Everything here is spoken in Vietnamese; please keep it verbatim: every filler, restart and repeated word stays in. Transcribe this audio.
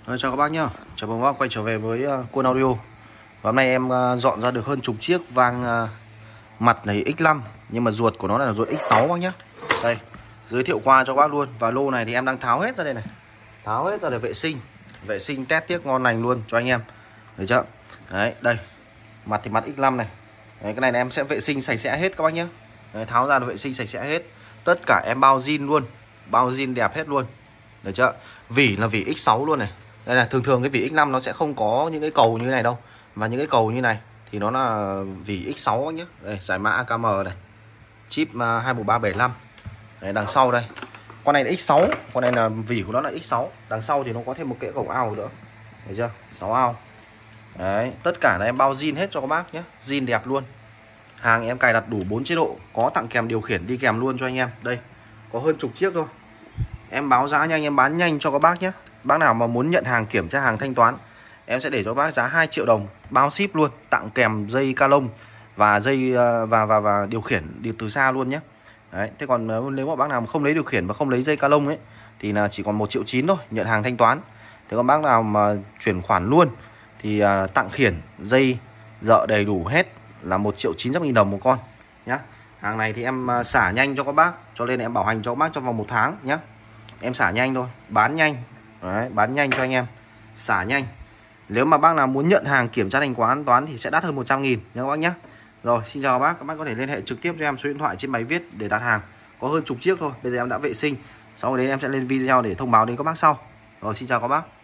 Rồi, chào các bác nhá. Chào mừng các bác quay trở về với uh, Quân Audio. Và hôm nay em uh, dọn ra được hơn chục chiếc vang uh, mặt này ích năm, nhưng mà ruột của nó là ruột ích sáu bác nhá. Đây, giới thiệu qua cho các bác luôn. Và lô này thì em đang tháo hết ra đây này. Tháo hết ra để vệ sinh. Vệ sinh test tiếc ngon lành luôn cho anh em. Được chưa? Đấy, đây. Mặt thì mặt ích năm này. Đấy, cái này là em sẽ vệ sinh sạch sẽ hết các bác nhá. Đấy, tháo ra là vệ sinh sạch sẽ hết. Tất cả em bao zin luôn. Bao zin đẹp hết luôn. Được chưa? Vỉ là vỉ ích sáu luôn này. Đây là thường thường cái vỉ ích năm nó sẽ không có những cái cầu như thế này đâu. Và những cái cầu như này thì nó là vỉ ích sáu nhé. Đây, giải mã a ca em này. Chip hai một ba bảy năm. Đấy, đằng sau đây. Con này là ích sáu, con này là vỉ của nó là ích sáu. Đằng sau thì nó có thêm một cái cầu ao nữa. Thấy chưa? sáu ao. Đấy, tất cả là em bao zin hết cho các bác nhé. Zin đẹp luôn. Hàng em cài đặt đủ bốn chế độ, có tặng kèm điều khiển đi kèm luôn cho anh em. Đây, có hơn chục chiếc thôi. Em báo giá nhanh, em bán nhanh cho các bác nhé. Bác nào mà muốn nhận hàng, kiểm tra hàng, thanh toán, em sẽ để cho bác giá hai triệu đồng bao ship luôn, tặng kèm dây ca lông và dây và và và điều khiển đi từ xa luôn nhé. Đấy, thế còn nếu mà bác nào mà không lấy điều khiển và không lấy dây ca lông ấy thì là chỉ còn một triệu chín thôi, nhận hàng thanh toán. Thế còn bác nào mà chuyển khoản luôn thì uh, tặng khiển, dây, dợ đầy đủ hết là một triệu chín trăm nghìn đồng một con nhá. Hàng này thì em uh, xả nhanh cho các bác, cho nên em bảo hành cho các bác trong vòng một tháng nhé. Em xả nhanh thôi, bán nhanh. Đấy, bán nhanh cho anh em, xả nhanh. Nếu mà bác nào muốn nhận hàng, kiểm tra thanh toán toán thì sẽ đắt hơn một trăm nghìn nha các bác nhé. Rồi, xin chào các bác. Các bác có thể liên hệ trực tiếp cho em số điện thoại trên bài viết để đặt hàng. Có hơn chục chiếc thôi. Bây giờ em đã vệ sinh, sau đấy em sẽ lên video để thông báo đến các bác sau. Rồi, xin chào các bác.